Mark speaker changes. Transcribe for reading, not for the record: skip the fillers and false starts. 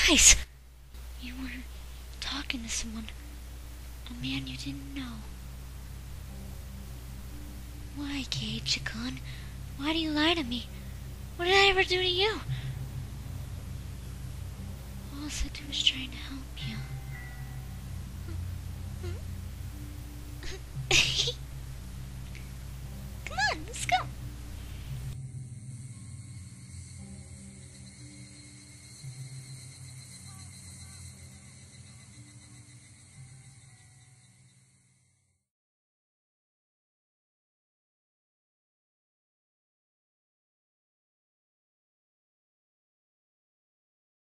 Speaker 1: lies! You were talking to someone. A man you didn't know. Why, Keichii-kun? Why do you lie to me? What did I ever do to you? All I said was trying to help you.